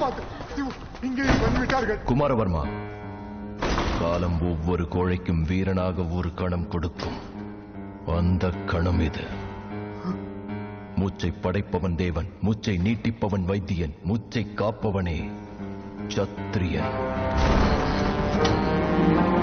காப்பாத்து. இங்கே வந்துவிட்டார்கள். குமாரவர்மா, காலம் ஒவ்வொரு கோழைக்கும் வீரனாக ஒரு கணம் கொடுக்கும். அந்த கணம் இது. மூச்சை படைப்பவன் தேவன், மூச்சை நீட்டிப்பவன் வைத்தியன், மூச்சை காப்பவனே சத்திரியன்.